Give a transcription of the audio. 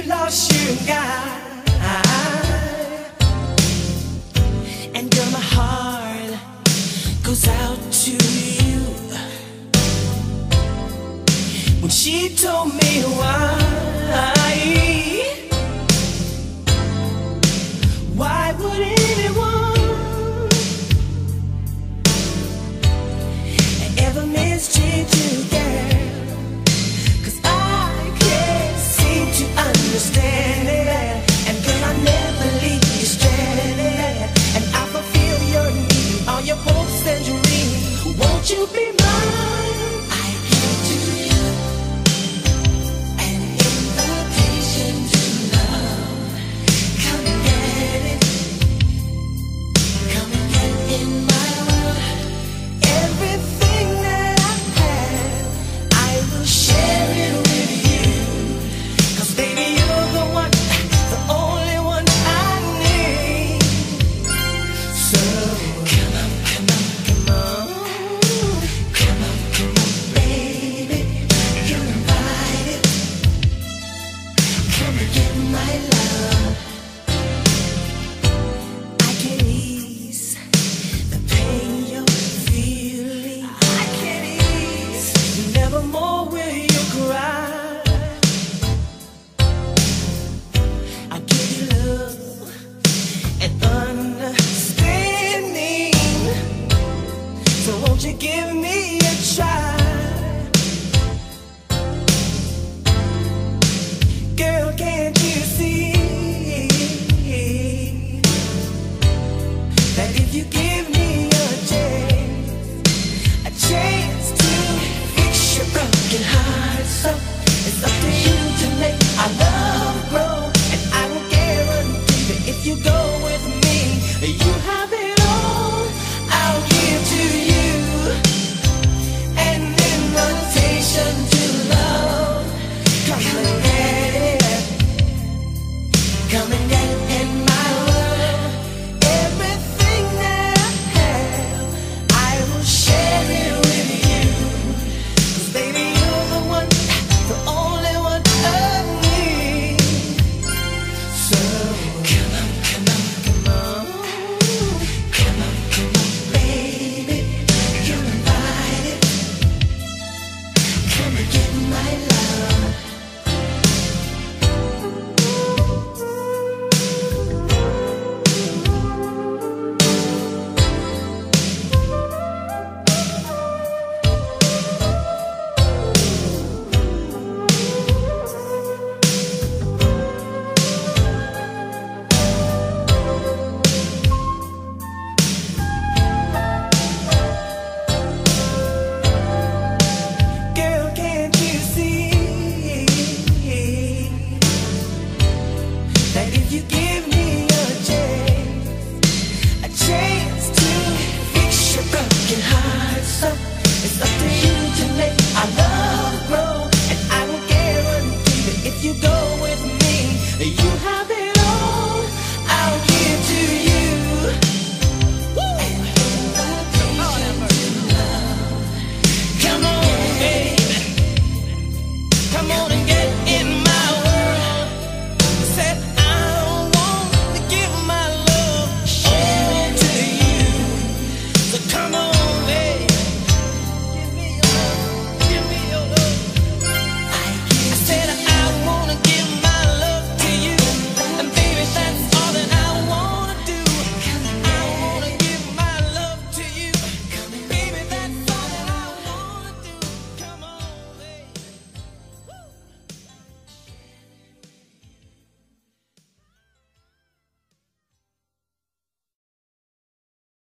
lost your guy. And girl, my heart goes out to you. When she told me why would anyone ever mistreat you, girl? 'Cause I can't seem to understand it. And girl, I never leave you stranded. And I fulfill your need, all your hopes and dreams. Won't you be mine? I give to you an invitation to love. Come and get it. Come and get in my world. Everything that I have, I will share it with you. 'Cause baby, you're the one, the only one I need. So come on, come on, come on. Come on, come on, baby, you're invited. Come and get my love. I can ease the pain you're feeling. I can ease. Nevermore will you cry. I give you love and understanding. So won't you give me a try? Girl, can't you see that if you give